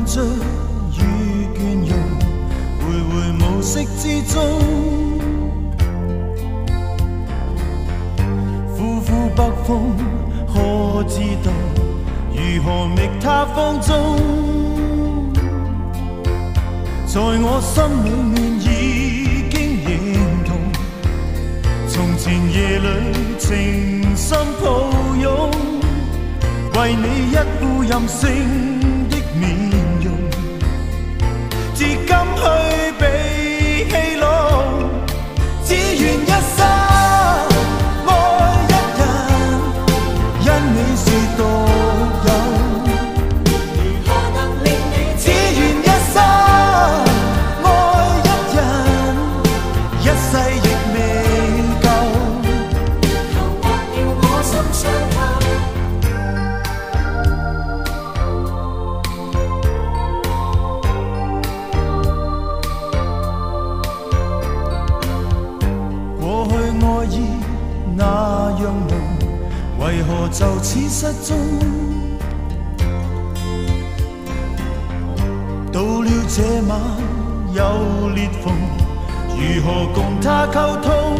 醉與倦容，徘徊無色之中。呼呼北風，可知道如何覓他芳蹤？在我心裏面已經認同，從前夜裏情深抱擁，為你一副任性的面容，至今去被戲弄，只願一生愛一人，因你是獨有。如何能令你只願一生愛一人，一世亦未夠。求白了我心傷透。過去愛意那樣濃，為何就此失蹤？到了這晚有裂縫，如何共他溝通？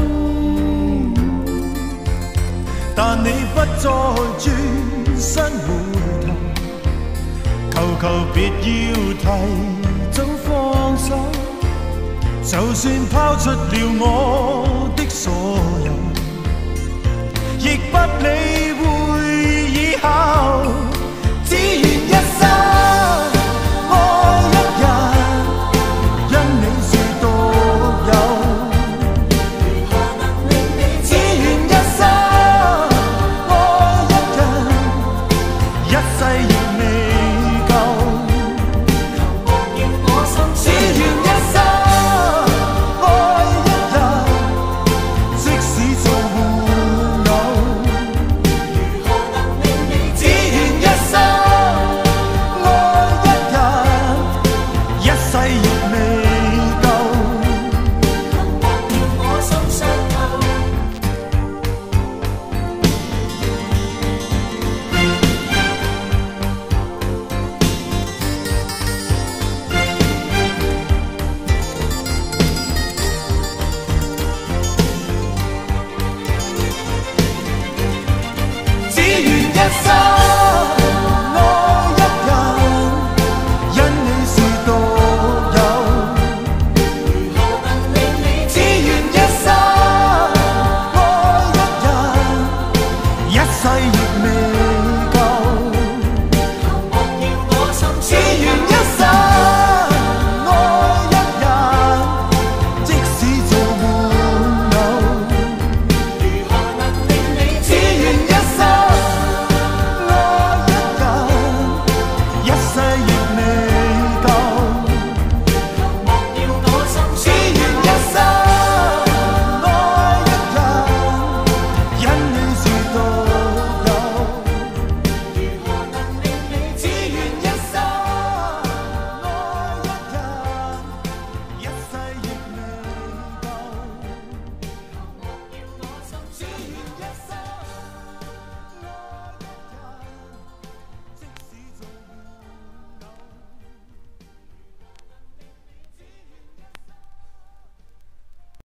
但你不再轉身回頭，求求別要提早放手。就算拋出了我的所有，亦不理會以後，只願一生愛一人，因你是獨有。如何能令你只願一生愛一人，一世。